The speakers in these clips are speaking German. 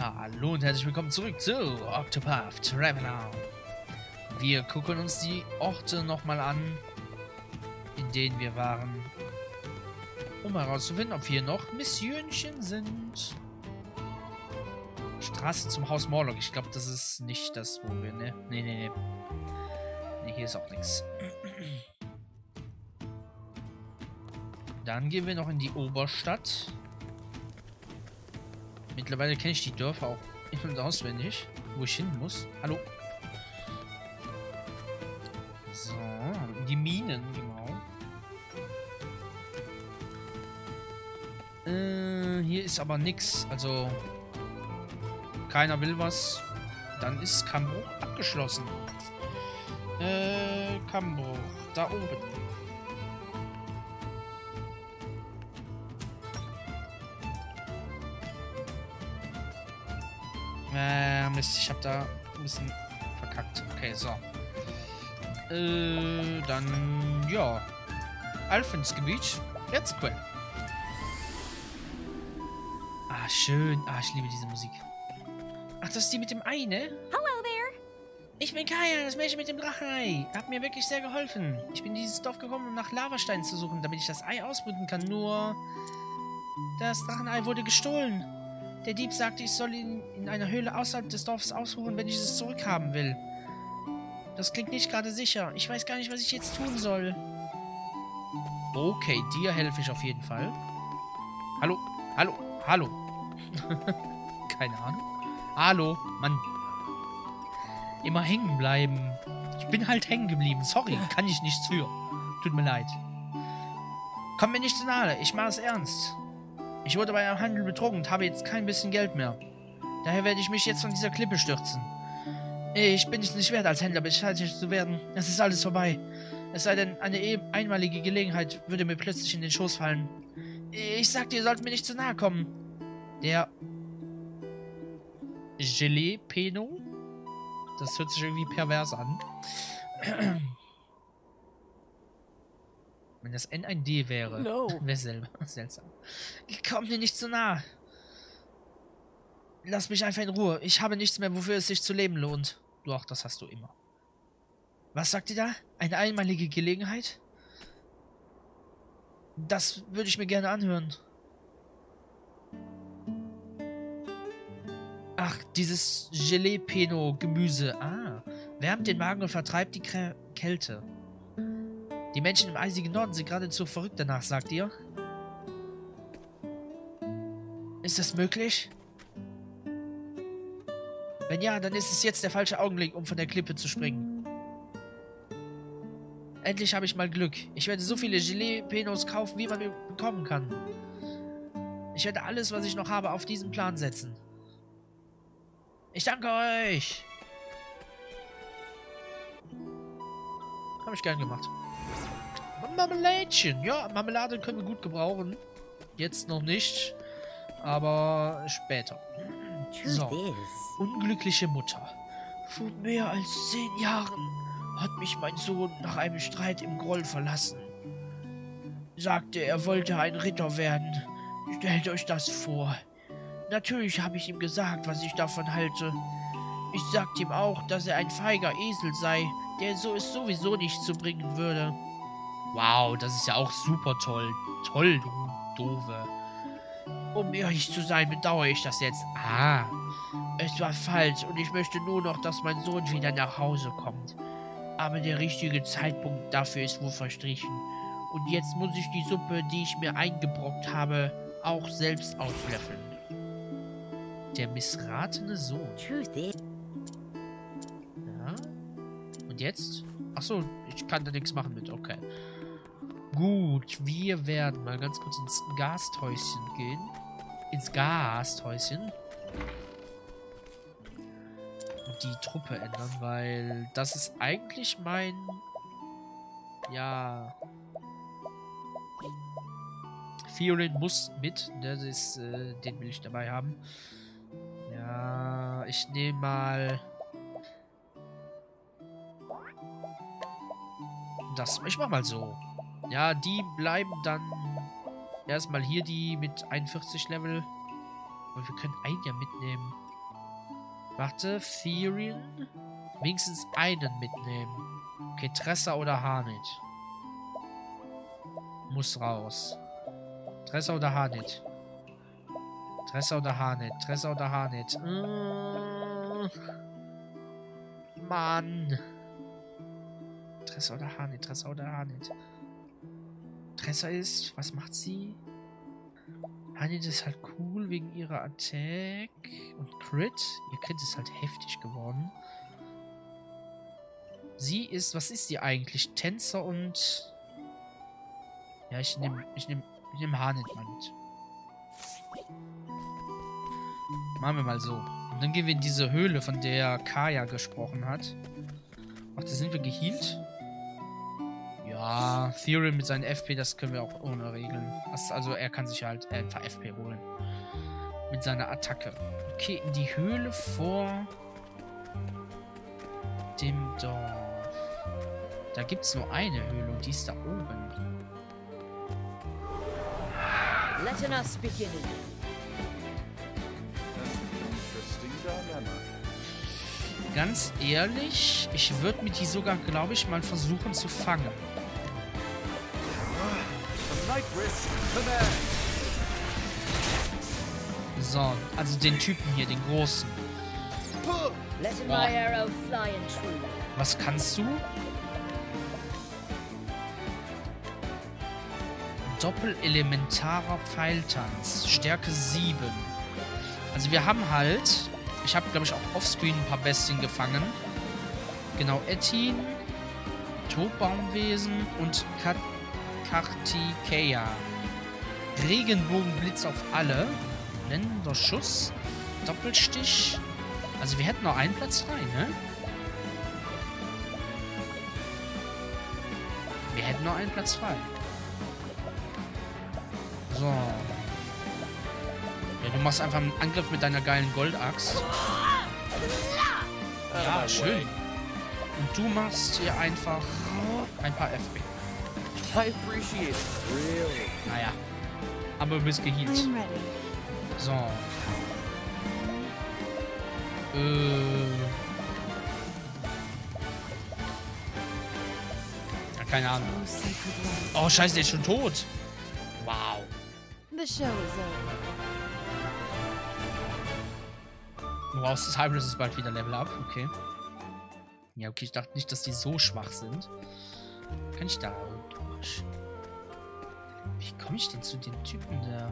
Hallo und herzlich willkommen zurück zu Octopath Traveler. Wir gucken uns die Orte nochmal an, in denen wir waren, um herauszufinden, ob hier noch Missionchen sind. Straße zum Haus Morlock. Ich glaube, das ist nicht das, wo wir, ne? Nee, hier ist auch nichts. Dann gehen wir noch in die Oberstadt. Mittlerweile kenne ich die Dörfer auch in- und auswendig, wo ich hin muss. Hallo. So, die Minen, genau. Hier ist aber nichts, also keiner will was. Dann ist Kammbruch abgeschlossen. Kammbruch, da oben. Mist, ich hab da ein bisschen verkackt. Okay, so. Dann, ja. Alfensgebiet. Jetzt cool. Ah, schön. Ah, ich liebe diese Musik. Ach, das ist die mit dem Ei, ne? Hello there. Ich bin Kaya, das Mädchen mit dem Drachenei. Hat mir wirklich sehr geholfen. Ich bin in dieses Dorf gekommen, um nach Lavasteinen zu suchen, damit ich das Ei ausbrüten kann. Nur, das Drachenei wurde gestohlen. Der Dieb sagte, ich soll ihn in einer Höhle außerhalb des Dorfes aussuchen, wenn ich es zurückhaben will. Das klingt nicht gerade sicher. Ich weiß gar nicht, was ich jetzt tun soll. Okay, dir helfe ich auf jeden Fall. Hallo, hallo, hallo. Keine Ahnung. Hallo, Mann. Immer hängen bleiben. Ich bin halt hängen geblieben. Sorry, kann ich nichts für. Tut mir leid. Komm mir nicht zu nahe. Ich mache es ernst. Ich wurde bei einem Handel betrogen und habe jetzt kein bisschen Geld mehr. Daher werde ich mich jetzt von dieser Klippe stürzen. Ich bin es nicht wert, als Händler bescheitigt zu werden. Es ist alles vorbei. Es sei denn, eine einmalige Gelegenheit würde mir plötzlich in den Schoß fallen. Ich sagte, ihr sollt mir nicht zu nahe kommen. Der Gelee-Peno? Das hört sich irgendwie pervers an. Wenn das N ein D wäre, No. wäre seltsam. Kommt mir nicht zu nah. Lass mich einfach in Ruhe. Ich habe nichts mehr, wofür es sich zu leben lohnt. Doch, das hast du immer. Was sagt ihr da? Eine einmalige Gelegenheit? Das würde ich mir gerne anhören. Ach, dieses Gelee-Peno-Gemüse. Ah, wärmt den Magen und vertreibt die Kälte. Die Menschen im eisigen Norden sind geradezu verrückt danach, sagt ihr? Ist das möglich? Wenn ja, dann ist es jetzt der falsche Augenblick, um von der Klippe zu springen. Endlich habe ich mal Glück. Ich werde so viele Gelee-Penos kaufen, wie man bekommen kann. Ich werde alles, was ich noch habe, auf diesen Plan setzen. Ich danke euch! Habe ich gern gemacht. Marmeladchen. Ja, Marmelade können wir gut gebrauchen. Jetzt noch nicht, aber später. So. Unglückliche Mutter. Vor mehr als 10 Jahren hat mich mein Sohn nach einem Streit im Groll verlassen. Sagte, er wollte ein Ritter werden. Stellt euch das vor. Natürlich habe ich ihm gesagt, was ich davon halte. Ich sagte ihm auch, dass er ein feiger Esel sei, der so es sowieso nicht zu bringen würde. Wow, das ist ja auch super toll. Toll, du Doofe. Um ehrlich zu sein, bedauere ich das jetzt. Ah, es war falsch und ich möchte nur noch, dass mein Sohn wieder nach Hause kommt. Aber der richtige Zeitpunkt dafür ist wohl verstrichen. Und jetzt muss ich die Suppe, die ich mir eingebrockt habe, auch selbst auslöffeln. Der missratene Sohn. Ja. Und jetzt? Achso, ich kann da nichts machen mit. Okay. Gut, wir werden mal ganz kurz ins Gasthäuschen gehen. Ins Gasthäuschen. Und die Truppe ändern, weil das ist eigentlich mein... Ja... Fiorin muss mit. Das ist, den will ich dabei haben. Ja, ich nehme mal... Das, ich mach mal so. Ja, die bleiben dann erstmal hier, die mit 41 Level. Und wir können einen ja mitnehmen. Warte, Therian. Wenigstens einen mitnehmen. Okay, Tressa oder Harnit. Muss raus. Tressa oder Harnit. Tressa oder Harnit. Tressa oder Harnit. Mann. Tressa oder Harnit. Tressa oder Harnit. Tressa ist... Was macht sie? Harnit ist halt cool wegen ihrer Attack und Crit. Ihr Crit ist halt heftig geworden. Sie ist... Was ist sie eigentlich? Tänzer und... Ja, ich nehm Harnit mal mit. Machen wir mal so. Und dann gehen wir in diese Höhle, von der Kaya gesprochen hat. Ach, da sind wir geheilt? Ja, Therian mit seinen FP, das können wir auch ohne regeln. Also er kann sich halt einfach FP holen. Mit seiner Attacke. Okay, in die Höhle vor dem Dorf. Da gibt es nur eine Höhle und die ist da oben. Let us begin. Ganz ehrlich, ich würde mir die sogar, glaube ich, mal versuchen zu fangen. So, also den Typen hier, den großen. Let my arrow fly and true. Was kannst du? Doppelelementarer Pfeiltanz. Stärke 7. Also wir haben halt... Ich habe, glaube ich, auch offscreen ein paar Bestien gefangen. Genau, Ettin, Todbaumwesen und Kartikeya. Regenbogenblitz auf alle. Blendender Schuss. Doppelstich. Also wir hätten noch einen Platz frei, ne? Wir hätten noch einen Platz frei. So. Ja, du machst einfach einen Angriff mit deiner geilen Goldaxt. Ja, schön. Und du machst hier einfach ein paar FP. Naja. Aber du bist geheilt. So. Ja, keine Ahnung. Oh, scheiße, der ist schon tot. Wow. The show is over. Wow, das Hybris ist bald wieder Level Up. Okay. Ja, okay, ich dachte nicht, dass die so schwach sind. Kann ich da durch? Wie komme ich denn zu dem Typen da?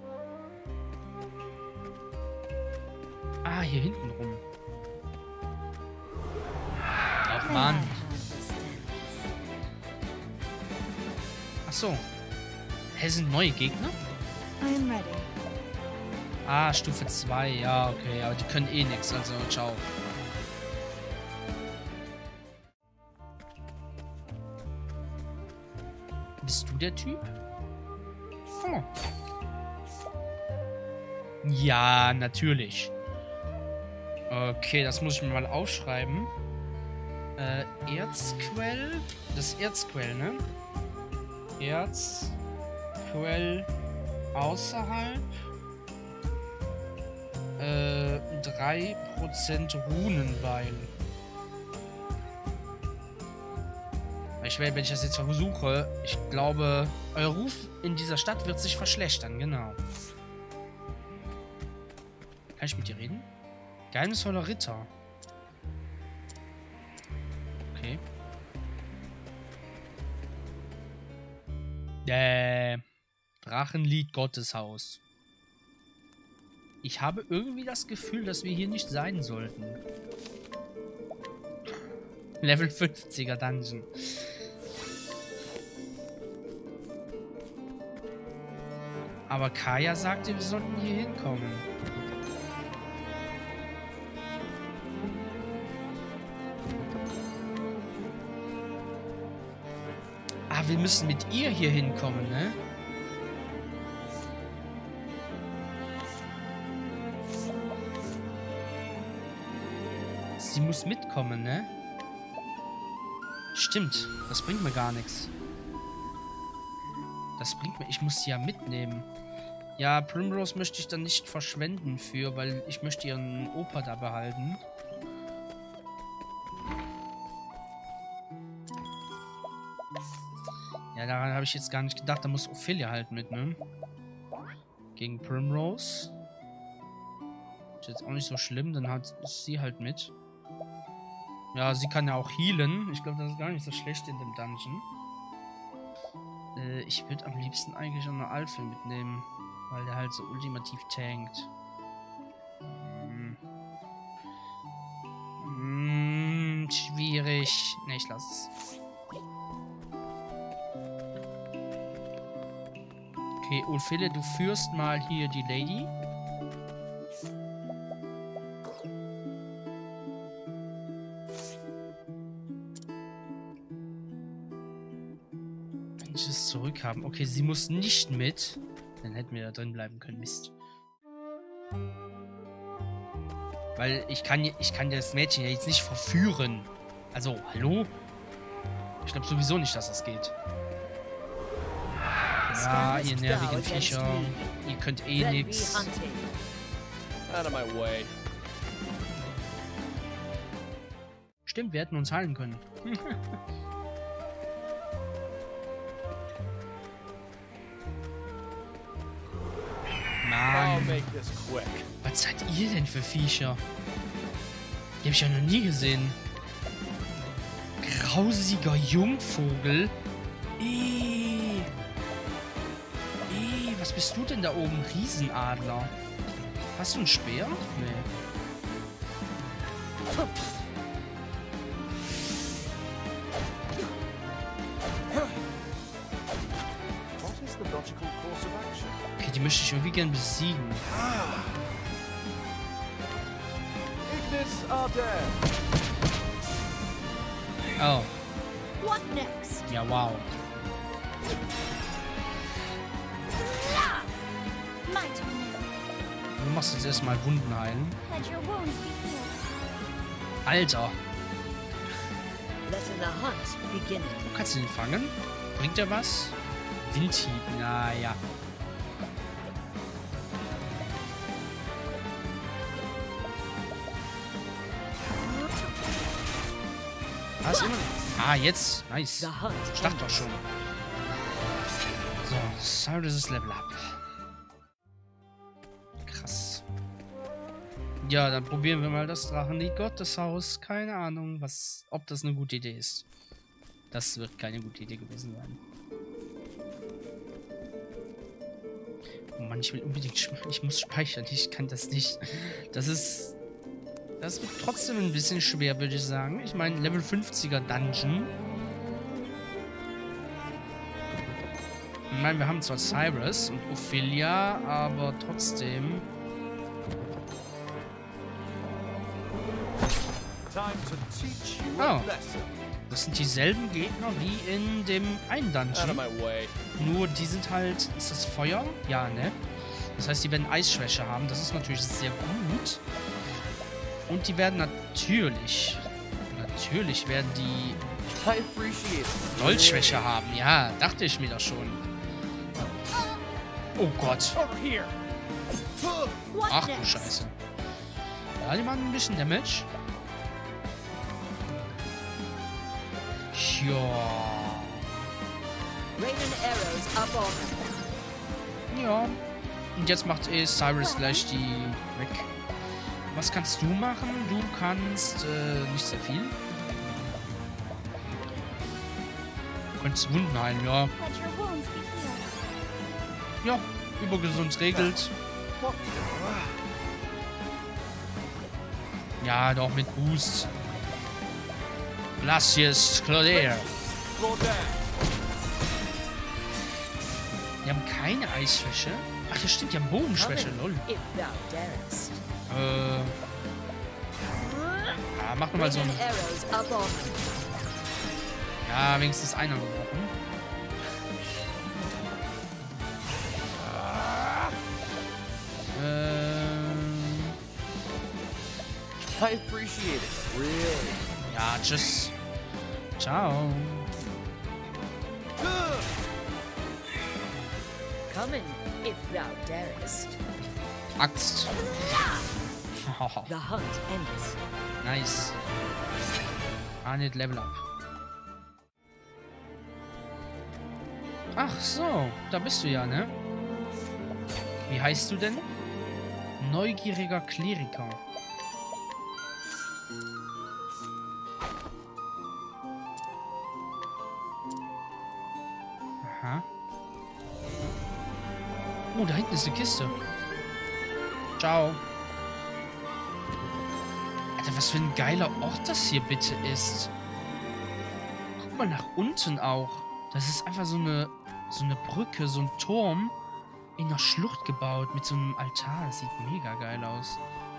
Ah, hier hinten rum. Ach, Mann. Ach so. Hä, sind neue Gegner? I'm ready. Ah, Stufe 2. Ja, okay. Aber die können eh nichts, also ciao. Bist du der Typ? Oh. Ja, natürlich. Okay, das muss ich mir mal aufschreiben. Erzquell. Das Erzquell, ne? Erzquell außerhalb. 3% Runenweil. Wenn ich das jetzt versuche, ich glaube, euer Ruf in dieser Stadt wird sich verschlechtern, genau. Kann ich mit dir reden? Geheimnisvoller Ritter. Okay. Drachenlied Gotteshaus. Ich habe irgendwie das Gefühl, dass wir hier nicht sein sollten. Level 50er Dungeon. Aber Kaya sagte, wir sollten hier hinkommen. Ah, wir müssen mit ihr hier hinkommen, ne? Sie muss mitkommen, ne? Stimmt, das bringt mir gar nichts. Das bringt mir... Ich muss sie ja mitnehmen. Ja, Primrose möchte ich dann nicht verschwenden für, weil ich möchte ihren Opa da behalten. Ja, daran habe ich jetzt gar nicht gedacht. Da muss Ophelia halt mit, ne? Gegen Primrose. Ist jetzt auch nicht so schlimm, dann ist sie halt mit. Ja, sie kann ja auch healen. Ich glaube, das ist gar nicht so schlecht in dem Dungeon. Ich würde am liebsten eigentlich auch eine Alpha mitnehmen. Weil der halt so ultimativ tankt. Schwierig. Ne, ich lasse es. Okay, Ophelia, du führst mal hier die Lady. Wenn ich es zurückhaben. Okay, sie muss nicht mit. Dann hätten wir da drin bleiben können. Mist. Weil ich kann das Mädchen ja jetzt nicht verführen. Also, hallo? Ich glaube sowieso nicht, dass das geht. Ja, ihr nervigen Viecher. Ihr könnt eh nix. Stimmt, wir hätten uns heilen können. Mann. Was seid ihr denn für Viecher? Die habe ich ja noch nie gesehen. Grausiger Jungvogel. Was bist du denn da oben? Riesenadler. Hast du einen Speer? Nee. Okay, die möchte ich irgendwie gern besiegen. Oh. Ja, wow. Du machst jetzt erstmal Wunden heilen. Alter. Kannst du den fangen? Bringt er was? Windhieb, naja. Was immer? Ah, jetzt. Nice. Ich dachte doch schon. So, Cyrus Level Up. Krass. Ja, dann probieren wir mal das Drachenlied Gotteshaus. Keine Ahnung, ob das eine gute Idee ist. Das wird keine gute Idee gewesen sein. Oh Mann, ich will unbedingt... Ich muss speichern. Ich kann das nicht. Das wird trotzdem ein bisschen schwer, würde ich sagen. Ich meine, Level 50er Dungeon. Ich meine, wir haben zwar Cyrus und Ophelia, aber trotzdem... Oh. Das sind dieselben Gegner wie in dem einen Dungeon. Nur die sind halt... Ist das Feuer? Ja, ne? Das heißt, die werden Eisschwäche haben. Das ist natürlich sehr gut. Und die werden natürlich werden die Goldschwäche haben. Ja, dachte ich mir das schon. Oh Gott. Ach du Scheiße. Ja, die machen ein bisschen Damage. Ja. Ja. Und jetzt macht Cyrus gleich die weg. Was kannst du machen? Du kannst nicht sehr viel. Du könntest Wunden heilen, ja. Ja, übergesund regelt. Ja, doch mit Boost. Glacius Claudier. Die haben keine Eisschwäche. Ach, das stimmt, die haben Bogenschwäche, lol. Ja, mach nochmal so ein... Ja, wenigstens einer gebrochen. I appreciate it, really. Ja, tschüss. Ciao. coming, if thou darest. Axt. The hunt ends. Nice. Nicht Level Up. Ach so, da bist du ja, ne? Wie heißt du denn? Neugieriger Kleriker. Aha. Oh, da hinten ist eine Kiste. Ciao. Alter, was für ein geiler Ort das hier bitte ist. Guck mal nach unten auch. Das ist einfach so eine Brücke, so ein Turm in einer Schlucht gebaut mit so einem Altar. Das sieht mega geil aus.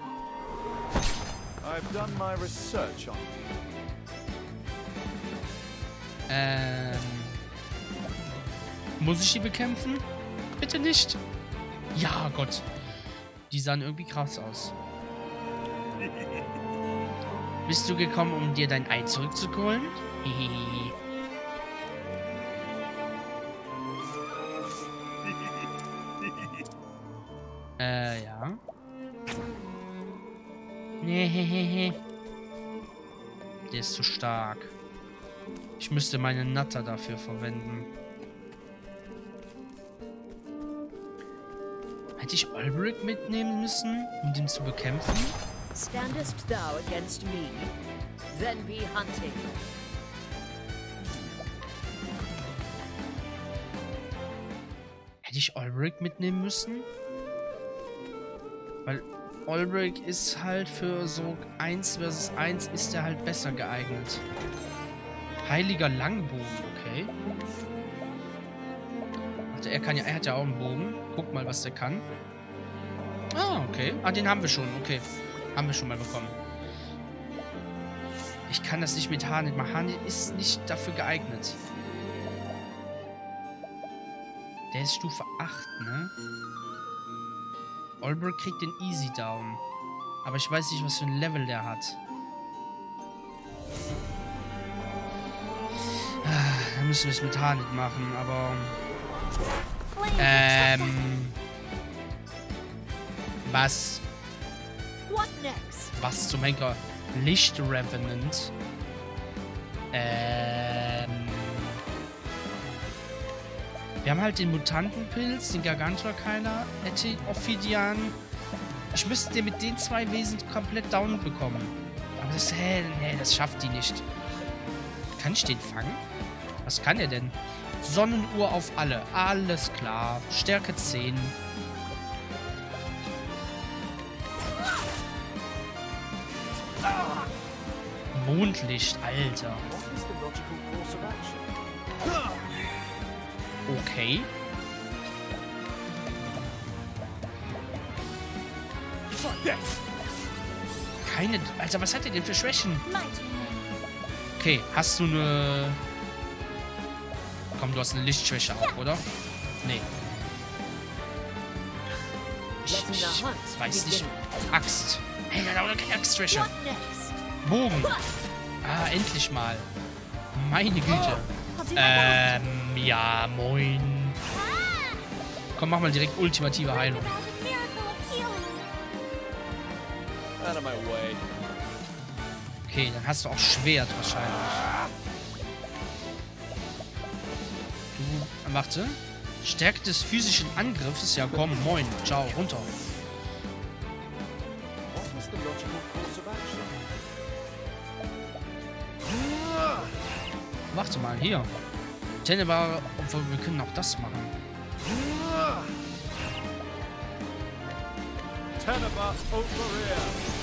I've done my research on Muss ich die bekämpfen? Bitte nicht. Ja, Gott. Die sahen irgendwie krass aus. Bist du gekommen, um dir dein Ei zurückzuholen? Hehehe. Ja. Nee, der ist zu stark. Ich müsste meine Natter dafür verwenden. Hätte ich Olberic mitnehmen müssen, um den zu bekämpfen? Standest thou against me? Then be hunting. Hätte ich Olberic mitnehmen müssen? Weil Olberic ist halt für so 1 vs 1 ist er halt besser geeignet. Heiliger Langbogen, okay. Warte, er hat ja auch einen Bogen. Guck mal, was der kann. Ah, okay. Ah, den haben wir schon, okay. Haben wir schon mal bekommen. Ich kann das nicht mit Harnit machen. Harnit ist nicht dafür geeignet. Der ist Stufe 8, ne? Olberic kriegt den Easy Down. Aber ich weiß nicht, was für ein Level der hat. Da müssen wir es mit Harnit machen, aber... Was? What next? Was zum Henker? Licht Revenant. Wir haben halt den Mutantenpilz, den Gargantua-Keiler, Ophidian. Ich müsste mit den 2 Wesen komplett down bekommen. Aber das, nee, das schafft die nicht. Kann ich den fangen? Was kann er denn? Sonnenuhr auf alle. Alles klar. Stärke 10. Mondlicht, Alter. what is the logical course of action? Okay. Keine... Alter, was hat er denn für Schwächen? Okay, hast du eine... Komm, du hast eine Lichtschwäche auch, oder? Nee. Ich weiß nicht. Axt. Hey, da hat keine Axtschwäche. What next? Bogen. Ah, endlich mal. Meine Güte. Ja, moin. Komm, mach mal direkt ultimative Heilung. Out of my way. Okay, dann hast du auch Schwert wahrscheinlich. Du, warte. Stärke des physischen Angriffs. Ja, komm, moin. Ciao, runter. What is the logical course of action? Warte mal, hier. Tennebar, obwohl wir können auch das machen. Tennebar over here.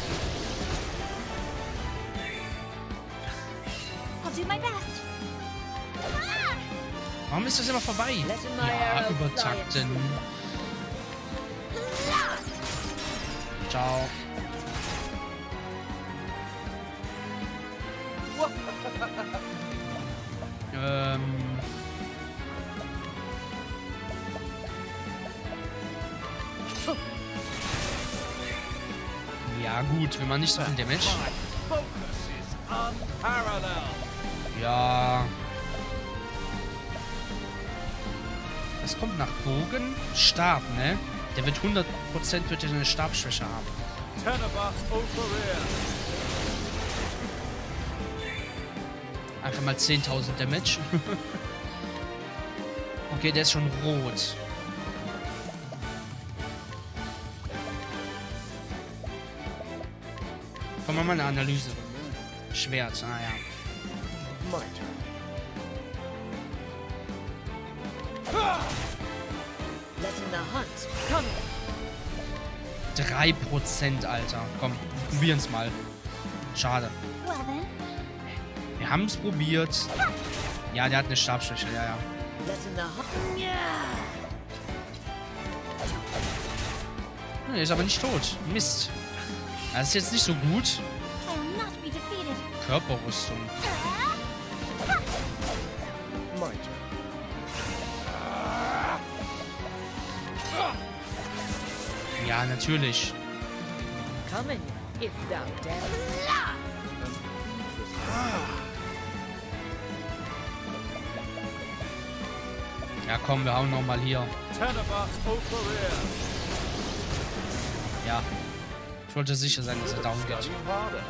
I'll do my best. Warum ist das immer vorbei? Ja, übertakten. Ciao. Ja gut, wenn man nicht so viel Damage. Focus is unparalleled. Ja. Was kommt nach Bogen? Stab, ne? Der wird 100% wird eine Stabschwäche haben. Teneba Operia. Einfach mal 10.000 Damage. Okay, der ist schon rot. Kommen wir mal eine Analyse. Schwert, naja. My turn. Letting the hunt come. 3%, Alter. Komm, probieren's mal. Schade. Well then, Wir haben es probiert. Ja, der hat eine Stabschwäche, ja, ja. Letting the hunt. Yeah. Er ist aber nicht tot. Mist. Das ist jetzt nicht so gut. I will not be defeated. Körperrüstung. My turn. Ja, natürlich. Come in, if thou dare. Ja, komm, wir hauen nochmal hier. Teneba Operia. Ja. Ich wollte sicher sein, dass er down geht. Study harder.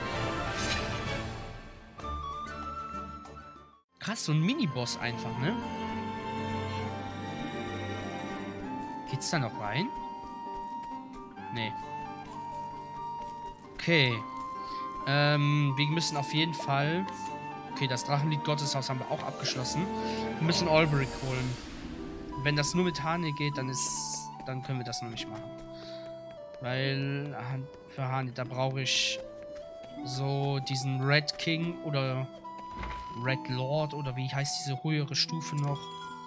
Krass, so ein Miniboss einfach, ne? Geht's da noch rein? Nee. Okay. Wir müssen auf jeden Fall... Okay, das Drachenlied Gotteshaus haben wir auch abgeschlossen. Wir müssen Olberic holen. Wenn das nur mit Hane geht, dann können wir das noch nicht machen. Weil für Hane, da brauche ich so diesen Red King oder Red Lord oder wie heißt diese höhere Stufe noch?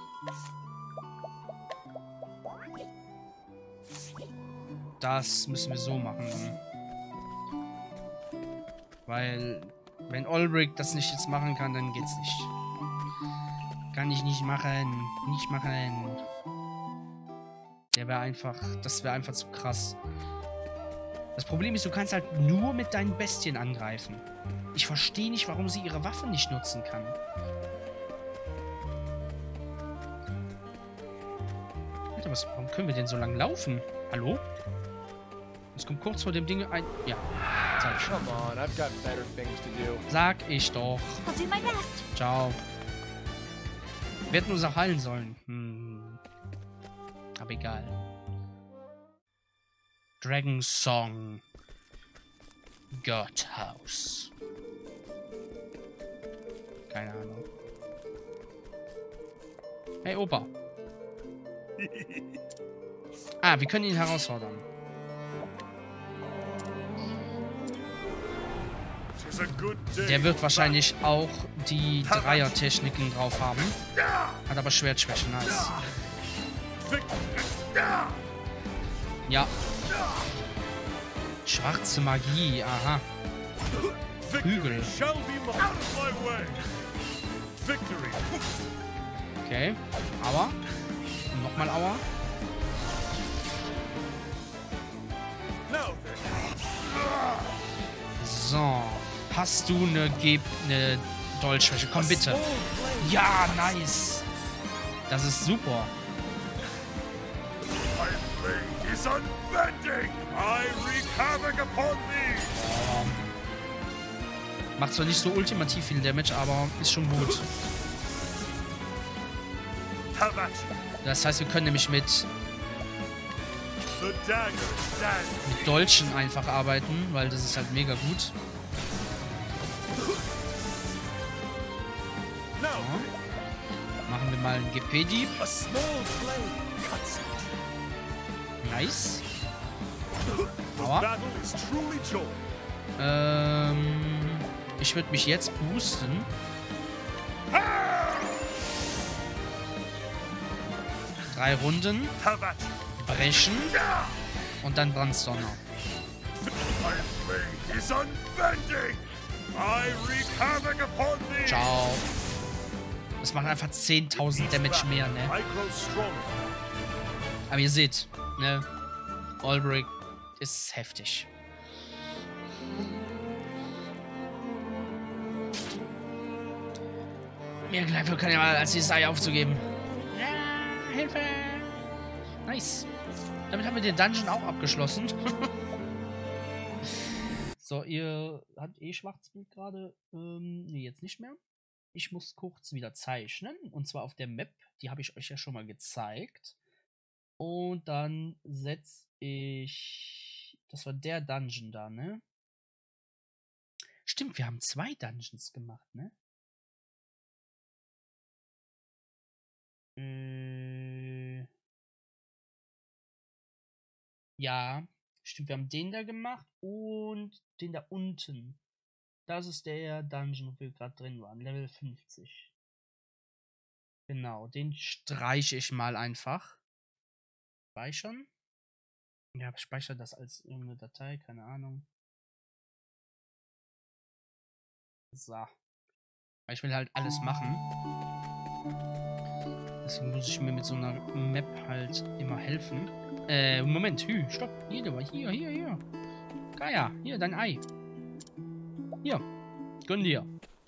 Das müssen wir so machen dann. Weil, wenn Olberic das nicht jetzt machen kann, dann geht's nicht. Kann ich nicht machen. Nicht machen. Das wäre einfach zu krass. Das Problem ist, du kannst halt nur mit deinen Bestien angreifen. Ich verstehe nicht, warum sie ihre Waffe nicht nutzen kann. Alter, warum können wir denn so lang laufen? Hallo? Es kommt kurz vor dem Ding ein... Ja, sag ich. Come on, I've got better things to do. Sag ich doch. I'll do my best. Ciao. Wir hätten uns auch heilen sollen. Aber egal. Dragon Song. Gotthaus. Keine Ahnung. Hey, Opa. Ah, wir können ihn herausfordern. Der wird wahrscheinlich auch die Dreier-Techniken drauf haben. Hat aber Schwertschwäche, nice. Ja. Schwarze Magie, aha. Hügel. Okay, Aua. Und nochmal Aua. So. Hast du eine Dolchschwäche? Komm bitte. Ja, nice. Das ist super. Macht zwar nicht so ultimativ viel Damage, aber ist schon gut. Das heißt, wir können nämlich mit Dolchen einfach arbeiten, weil das ist halt mega gut. Ja. Machen wir mal einen GP-Dieb. Nice. Aua. Ich würde mich jetzt boosten. 3 Runden. Brechen. Und dann Brandsonner. Ciao. Das macht einfach 10.000 Damage mehr, ne? Aber ihr seht, ne? Olberic ist heftig. Mir gleich kann ja mal als dieses Ei aufzugeben. Ja, Hilfe! Nice. Damit haben wir den Dungeon auch abgeschlossen. So, ihr habt eh Schwarzbild gerade. Nee, jetzt nicht mehr. Ich muss kurz wieder zeichnen. Und zwar auf der Map. Die habe ich euch ja schon mal gezeigt. Und dann setze ich... Das war der Dungeon da, ne? Stimmt, wir haben 2 Dungeons gemacht, ne? Ja, stimmt, wir haben den da gemacht und den da unten. Das ist der Dungeon, wo wir gerade drin waren. Level 50. Genau, den streiche ich mal einfach. Speichern. Ja, speichere das als irgendeine Datei, keine Ahnung. So. Ich will halt alles machen. Deswegen muss ich mir mit so einer Map halt immer helfen. Moment, stopp. Hier. Gaia, hier, dein Ei. Hier, gönn dir.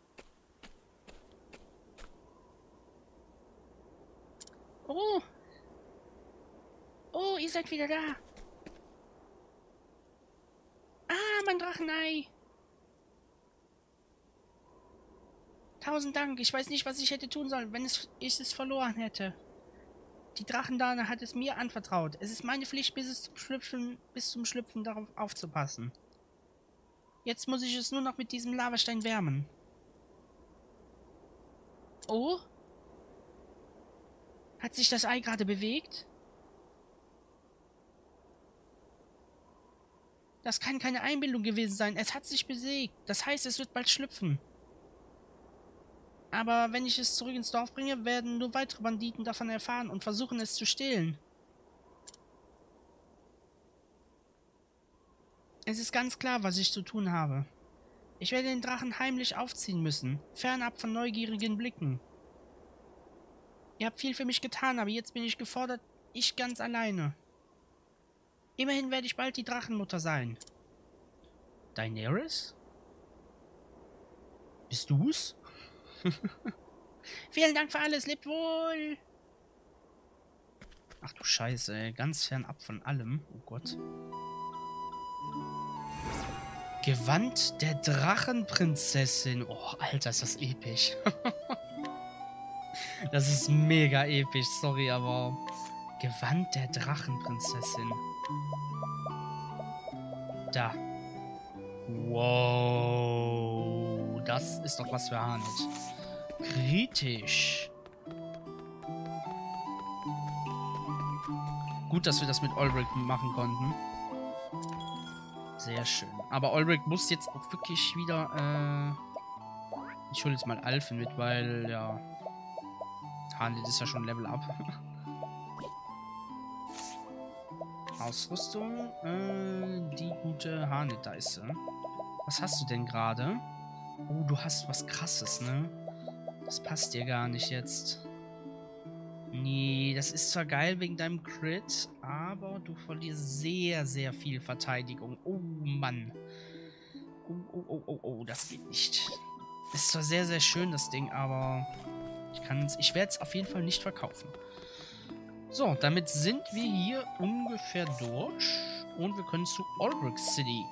Oh, ihr seid wieder da. Ah, mein Drachenei. 1000 Dank. Ich weiß nicht, was ich hätte tun sollen, wenn ich es verloren hätte. Die Drachendame hat es mir anvertraut. Es ist meine Pflicht, bis zum Schlüpfen darauf aufzupassen. Jetzt muss ich es nur noch mit diesem Lavastein wärmen. Oh? Hat sich das Ei gerade bewegt? Das kann keine Einbildung gewesen sein. Es hat sich bewegt. Das heißt, es wird bald schlüpfen. Aber wenn ich es zurück ins Dorf bringe, werden nur weitere Banditen davon erfahren und versuchen, es zu stehlen. Es ist ganz klar, was ich zu tun habe. Ich werde den Drachen heimlich aufziehen müssen, fernab von neugierigen Blicken. Ihr habt viel für mich getan, aber jetzt bin ich gefordert, ich ganz alleine. Immerhin werde ich bald die Drachenmutter sein. Daenerys? Bist du's? Vielen Dank für alles, lebt wohl! Ach du Scheiße, ey. Ganz fernab von allem. Oh Gott. Gewand der Drachenprinzessin. Oh, Alter, ist das episch. Das ist mega episch, sorry, aber... Gewand der Drachenprinzessin. Da. Wow. Das ist doch was für Harnet. Kritisch. Gut, dass wir das mit Ulrich machen konnten. Sehr schön. Aber Ulrich muss jetzt auch wirklich wieder, ich hole jetzt mal Alphen mit, weil, ja... Harnet ist ja schon Level up. Ausrüstung. Die gute Harnet, da ist sie. Was hast du denn gerade? Oh, du hast was Krasses, ne? Das passt dir gar nicht jetzt. Nee, das ist zwar geil wegen deinem Crit, aber du verlierst sehr, sehr viel Verteidigung. Oh, Mann. Oh, das geht nicht. Das ist zwar sehr, sehr schön, das Ding, aber ich werde es auf jeden Fall nicht verkaufen. So, damit sind wir hier ungefähr durch. Und wir können zu Ulrich City.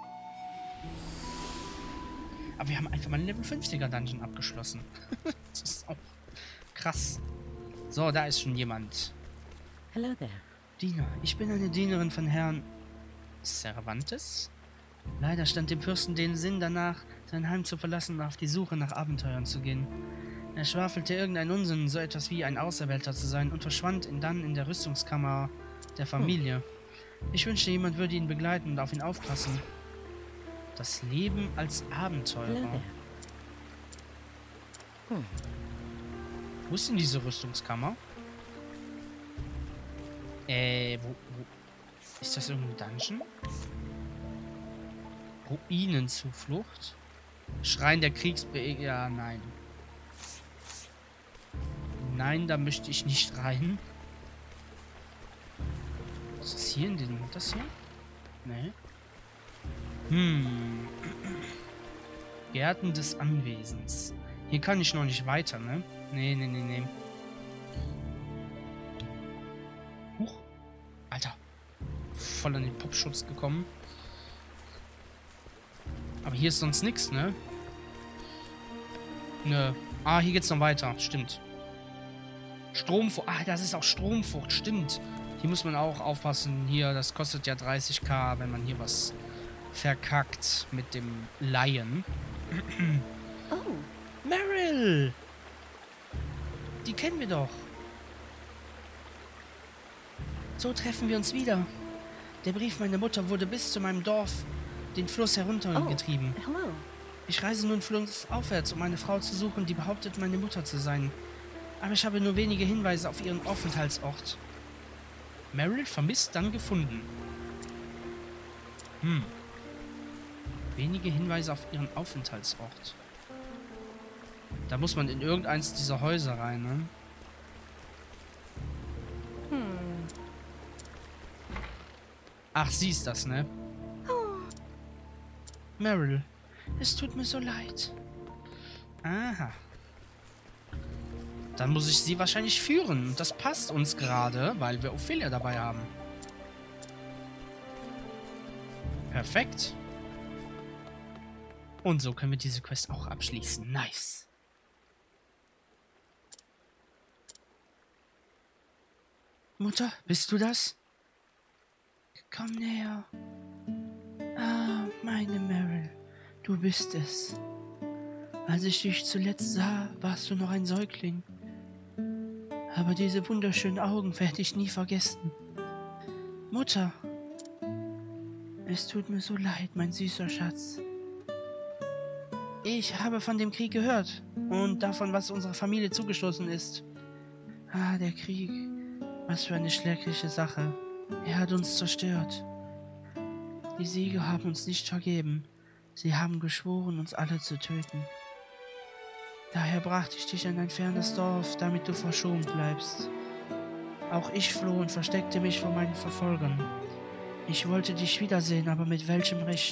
Aber wir haben einfach mal einen Level 50er Dungeon abgeschlossen. Das ist auch krass. So, da ist schon jemand. Hello there. Diener, ich bin eine Dienerin von Herrn Cervantes. Leider stand dem Fürsten den Sinn danach, sein Heim zu verlassen und auf die Suche nach Abenteuern zu gehen. Er schwafelte irgendeinen Unsinn, so etwas wie ein Auserwählter zu sein, und verschwand dann in der Rüstungskammer der Familie. Ich wünschte, jemand würde ihn begleiten und auf ihn aufpassen. Das Leben als Abenteurer. Wo ist denn diese Rüstungskammer? Wo? Ist das irgendein Dungeon? Ruinenzuflucht? Schrein der Ja, nein. Nein, da möchte ich nicht rein. Was ist hier in den... Das hier? Nee. Gärten des Anwesens. Hier kann ich noch nicht weiter, ne? Nee. voll an den Popschutz gekommen. Aber hier ist sonst nichts, ne? Nö. Ah, hier geht's noch weiter. Stimmt. Stromfurcht. Ah, das ist auch Stromfurcht. Stimmt. Hier muss man auch aufpassen. Hier, das kostet ja 30.000, wenn man hier was verkackt mit dem Lion. Oh, Meryl! Die kennen wir doch. So treffen wir uns wieder. Der Brief meiner Mutter wurde bis zu meinem Dorf den Fluss heruntergetrieben. hello. Ich reise nun flussaufwärts, um eine Frau zu suchen, die behauptet, meine Mutter zu sein. Aber ich habe nur wenige Hinweise auf ihren Aufenthaltsort. Meryl vermisst, dann gefunden. Wenige Hinweise auf ihren Aufenthaltsort. Da muss man in irgendeins dieser Häuser rein, ne? Ach, sie ist das, ne? Meryl, es tut mir so leid. Aha. Dann muss ich sie wahrscheinlich führen. Und das passt uns gerade, weil wir Ophelia dabei haben. Perfekt. Und so können wir diese Quest auch abschließen. Nice. Mutter, bist du das? Komm näher. Ah, meine Meryl, du bist es. Als ich dich zuletzt sah, warst du noch ein Säugling. Aber diese wunderschönen Augen werde ich nie vergessen. Mutter, es tut mir so leid, mein süßer Schatz. Ich habe von dem Krieg gehört und davon, was unserer Familie zugestoßen ist. Ah, der Krieg. Was für eine schreckliche Sache. Er hat uns zerstört. Die Sieger haben uns nicht vergeben. Sie haben geschworen, uns alle zu töten. Daher brachte ich dich in ein fernes Dorf, damit du verschont bleibst. Auch ich floh und versteckte mich vor meinen Verfolgern. Ich wollte dich wiedersehen, aber mit welchem Recht?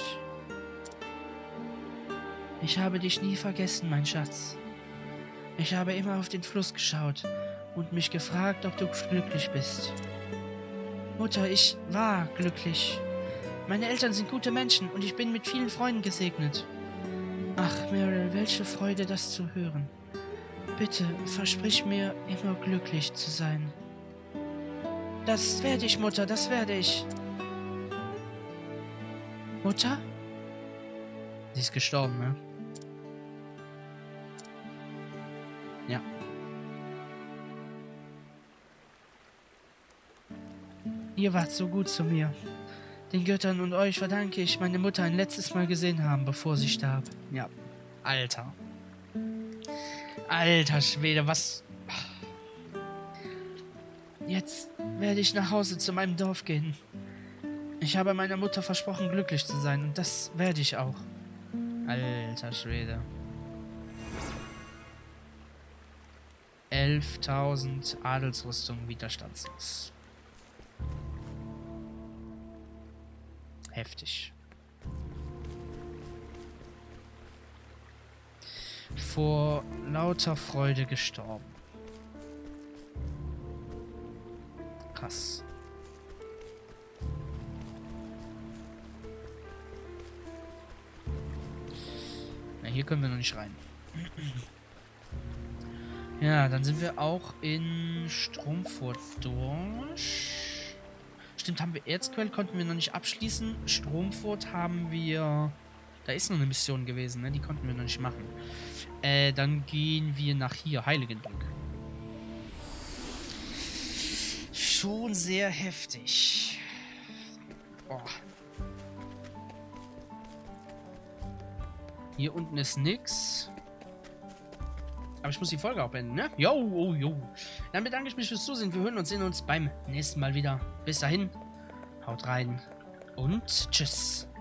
Ich habe dich nie vergessen, mein Schatz. Ich habe immer auf den Fluss geschaut und mich gefragt, ob du glücklich bist. Mutter, ich war glücklich. Meine Eltern sind gute Menschen und ich bin mit vielen Freunden gesegnet. Ach, Meryl, welche Freude, das zu hören. Bitte, versprich mir, immer glücklich zu sein. Das werde ich, Mutter, das werde ich. Mutter? Sie ist gestorben, ne? Ja. Ihr wart so gut zu mir. Den Göttern und euch verdanke ich, meine Mutter ein letztes Mal gesehen haben, bevor sie starb. Ja. Alter. Alter Schwede, was... Jetzt werde ich nach Hause zu meinem Dorf gehen. Ich habe meiner Mutter versprochen, glücklich zu sein. Und das werde ich auch. Alter Schwede. 11.000 Adelsrüstung widerstandslos. Heftig. Vor lauter Freude gestorben. Krass. Na, hier können wir noch nicht rein. Ja, dann sind wir auch in Stromfurt durch. Stimmt, haben wir Erzquell, konnten wir noch nicht abschließen. Stromfurt haben wir... Da ist noch eine Mission gewesen, ne? Die konnten wir noch nicht machen. Dann gehen wir nach hier, Heiligenbrück. Schon sehr heftig. Oh. Hier unten ist nix. Aber ich muss die Folge auch beenden, ne? Jo, oh, jo. Dann bedanke ich mich fürs Zusehen. Wir hören und sehen uns beim nächsten Mal wieder. Bis dahin. Haut rein. Und tschüss.